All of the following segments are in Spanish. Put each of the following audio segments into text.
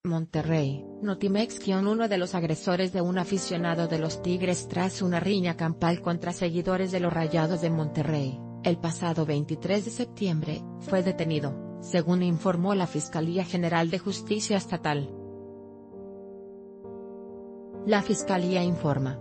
Monterrey, Notimex-uno de los agresores de un aficionado de los Tigres tras una riña campal contra seguidores de los Rayados de Monterrey, el pasado 23 de septiembre, fue detenido, según informó la Fiscalía General de Justicia Estatal. La Fiscalía informa,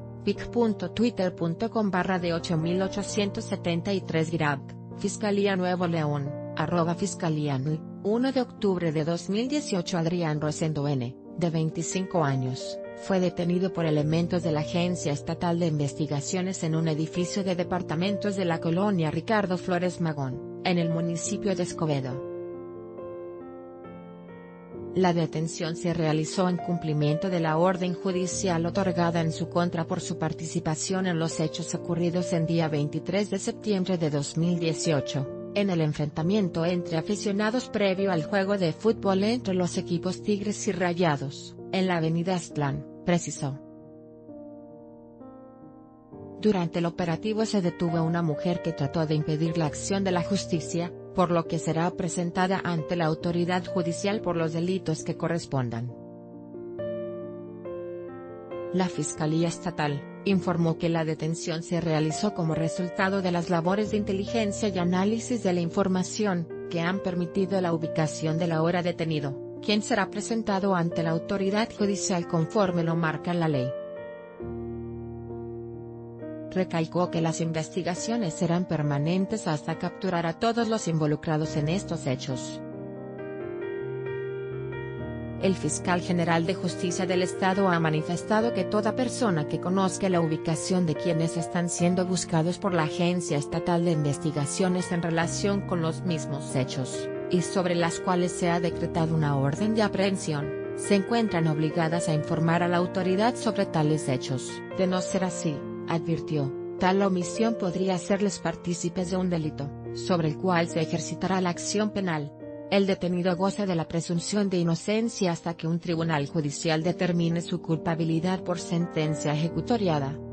pic.twitter.com/de8873 Fiscalía Nuevo León, @Fiscalía 1 de octubre de 2018 Adrián Rosendo N., de 25 años, fue detenido por elementos de la Agencia Estatal de Investigaciones en un edificio de departamentos de la colonia Ricardo Flores Magón, en el municipio de Escobedo. La detención se realizó en cumplimiento de la orden judicial otorgada en su contra por su participación en los hechos ocurridos en día 23 de septiembre de 2018. En el enfrentamiento entre aficionados previo al juego de fútbol entre los equipos Tigres y Rayados, en la avenida Aztlán, precisó. Durante el operativo se detuvo a una mujer que trató de impedir la acción de la justicia, por lo que será presentada ante la autoridad judicial por los delitos que correspondan. La Fiscalía Estatal informó que la detención se realizó como resultado de las labores de inteligencia y análisis de la información, que han permitido la ubicación del ahora detenido, quien será presentado ante la autoridad judicial conforme lo marca la ley. Recalcó que las investigaciones serán permanentes hasta capturar a todos los involucrados en estos hechos. El fiscal general de Justicia del Estado ha manifestado que toda persona que conozca la ubicación de quienes están siendo buscados por la Agencia Estatal de Investigaciones en relación con los mismos hechos, y sobre las cuales se ha decretado una orden de aprehensión, se encuentran obligadas a informar a la autoridad sobre tales hechos. De no ser así, advirtió, tal omisión podría hacerles partícipes de un delito, sobre el cual se ejercitará la acción penal. El detenido goza de la presunción de inocencia hasta que un tribunal judicial determine su culpabilidad por sentencia ejecutoriada.